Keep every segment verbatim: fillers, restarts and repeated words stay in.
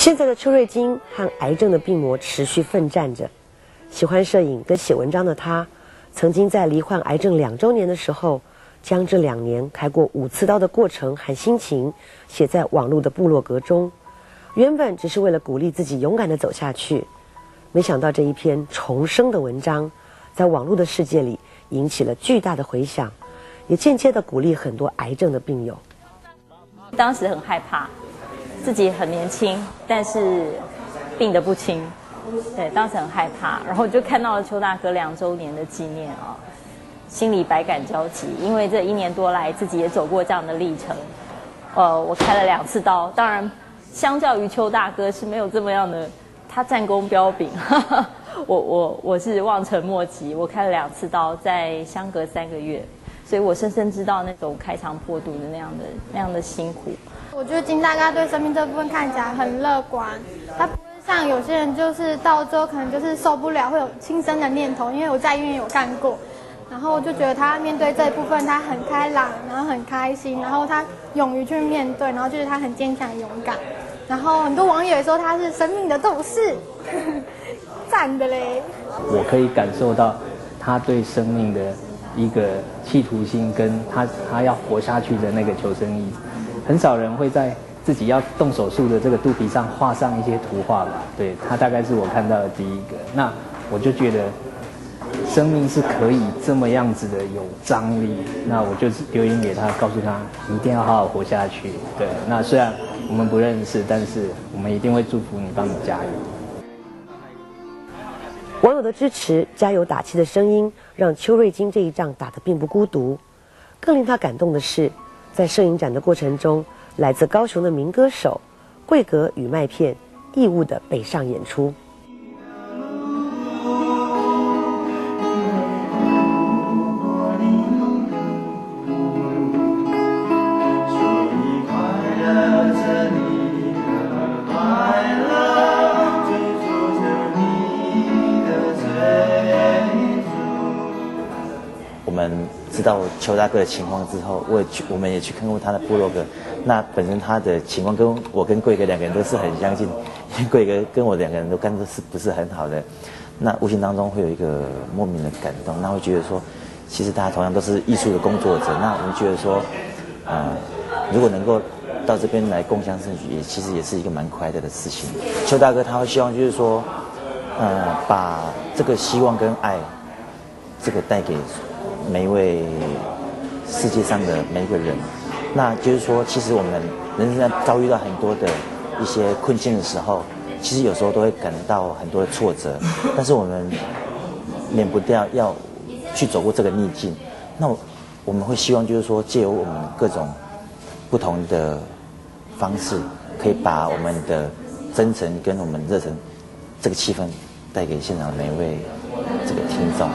现在的邱瑞金和癌症的病魔持续奋战着。喜欢摄影跟写文章的他，曾经在罹患癌症两周年的时候，将这两年开过五次刀的过程和心情写在网络的部落格中。原本只是为了鼓励自己勇敢地走下去，没想到这一篇重生的文章，在网络的世界里引起了巨大的回响，也间接地鼓励很多癌症的病友。 当时很害怕，自己很年轻，但是病得不轻。对，当时很害怕，然后就看到了邱大哥两周年的纪念啊，心里百感交集。因为这一年多来，自己也走过这样的历程。呃，我开了两次刀，当然，相较于邱大哥是没有这么样的，他战功彪炳。我我我是望尘莫及，我开了两次刀，在相隔三个月，所以我深深知道那种开肠破肚的那样的那样的辛苦。 我觉得金大哥对生命这部分看起来很乐观，他不会像有些人就是到最后可能就是受不了，会有轻生的念头。因为我在医院有干过，然后我就觉得他面对这一部分他很开朗，然后很开心，然后他勇于去面对，然后就是他很坚强勇敢。然后很多网友也说他是生命的斗士，赞的嘞。 我可以感受到他对生命的一个企图心，跟他他要活下去的那个求生意。很少人会在自己要动手术的这个肚皮上画上一些图画吧？对，他大概是我看到的第一个。那我就觉得生命是可以这么样子的有张力。那我就留言给他，告诉他一定要好好活下去。对，那虽然我们不认识，但是我们一定会祝福你，帮你加油。 网友的支持、加油打气的声音，让邱瑞金这一仗打得并不孤独。更令他感动的是，在摄影展的过程中，来自高雄的民歌手桂格与麦片义务的北上演出。 我们知道邱大哥的情况之后，我也去，我们也去看过他的部落格。那本身他的情况跟我跟贵哥两个人都是很相近，因为贵哥跟我两个人都干的是不是很好的，那无形当中会有一个莫名的感动，那会觉得说，其实大家同样都是艺术的工作者，那我们觉得说，呃，如果能够到这边来共襄盛举，也其实也是一个蛮快乐的事情。邱大哥他会希望就是说，呃，把这个希望跟爱，这个带给每一位世界上的每一个人。那就是说，其实我们人生在遭遇到很多的一些困境的时候，其实有时候都会感到很多的挫折，但是我们免不掉要去走过这个逆境。那我们会希望就是说，借由我们各种不同的方式，可以把我们的真诚跟我们热忱这个气氛带给现场的每一位这个听众。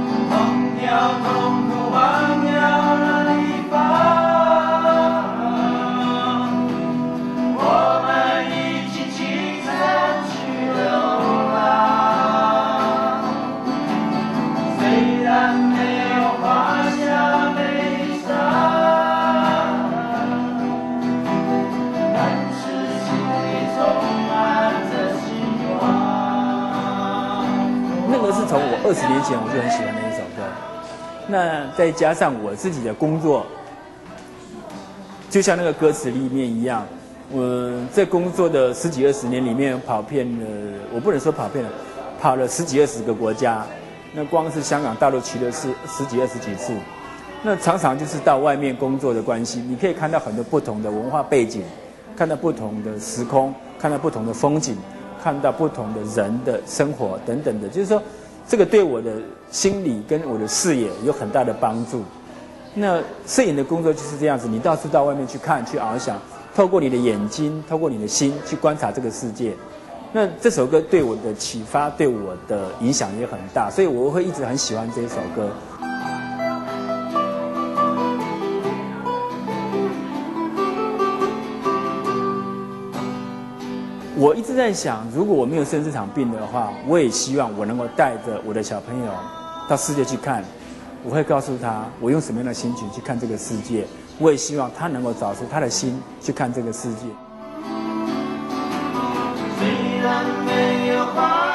那个是从我二十年前我就很喜欢那一首歌，那再加上我自己的工作，就像那个歌词里面一样，我在工作的十几二十年里面跑遍了，我不能说跑遍了，跑了十几二十个国家，那光是香港、大陆去了是十几二十几次，那常常就是到外面工作的关系，你可以看到很多不同的文化背景，看到不同的时空，看到不同的风景，看到不同的人的生活等等的，就是说，这个对我的心理跟我的视野有很大的帮助。那摄影的工作就是这样子，你到处到外面去看、去翱翔，透过你的眼睛，透过你的心去观察这个世界。那这首歌对我的启发、对我的影响也很大，所以我会一直很喜欢这一首歌。我一直在想，如果我没有生这场病的话，我也希望我能够带着我的小朋友到世界去看。我会告诉他，我用什么样的心情去看这个世界。我也希望他能够找出他的心去看这个世界。 花。